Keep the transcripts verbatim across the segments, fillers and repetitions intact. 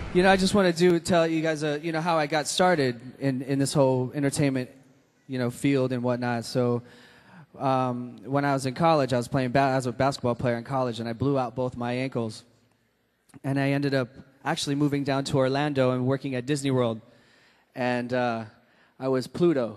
You know, I just want to do tell you guys, uh, you know, how I got started in, in this whole entertainment, you know, field and whatnot. So, um, when I was in college, I was playing ba- I was a basketball player in college, and I blew out both my ankles. And I ended up actually moving down to Orlando and working at Disney World. And uh, I was Pluto.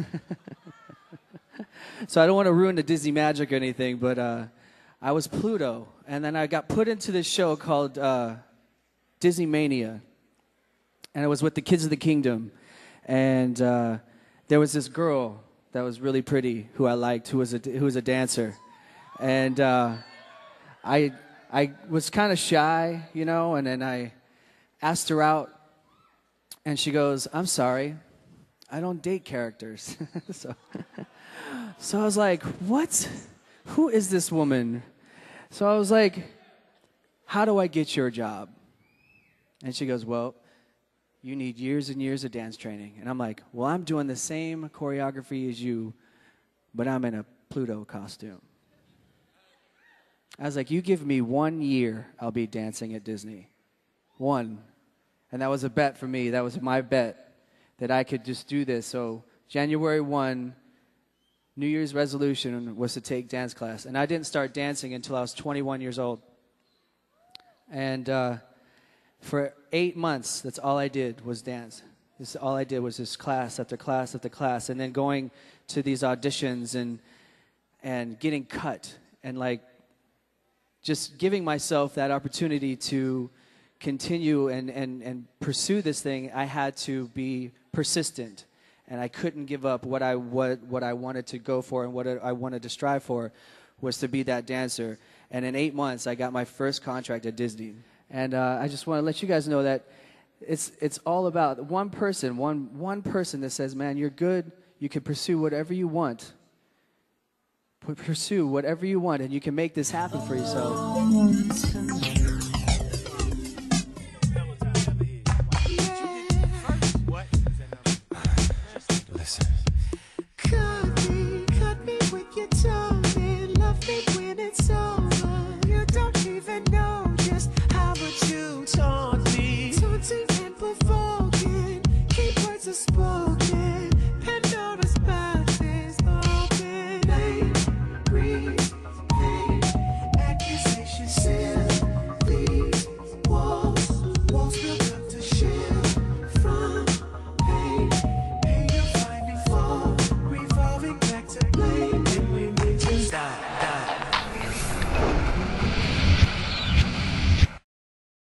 So I don't want to ruin the Disney magic or anything, but uh, I was Pluto. And then I got put into this show called Uh, Disney Mania, and it was with the Kids of the Kingdom, and uh, there was this girl that was really pretty who I liked, who was a who was a dancer, and uh, I I was kind of shy, you know, and then I asked her out, and she goes, "I'm sorry, I don't date characters." so, so I was like, "What? Who is this woman?" So I was like, "How do I get your job?" And she goes, "Well, you need years and years of dance training." And I'm like, "Well, I'm doing the same choreography as you, but I'm in a Pluto costume." I was like, "You give me one year, I'll be dancing at Disney." One. And that was a bet for me. That was my bet that I could just do this. So January first, New Year's resolution was to take dance class. And I didn't start dancing until I was twenty-one years old. And uh, for eight months, that's all I did was dance. This, all I did was just class after class after class, and then going to these auditions and and getting cut, and like just giving myself that opportunity to continue and, and, and pursue this thing. I had to be persistent, and I couldn't give up what I what, what I wanted to go for, and what I wanted to strive for was to be that dancer. And in eight months, I got my first contract at Disney. And uh, I just want to let you guys know that it's it's all about one person, one one person that says, "Man, you're good. You can pursue whatever you want. P- pursue whatever you want, and you can make this happen for yourself."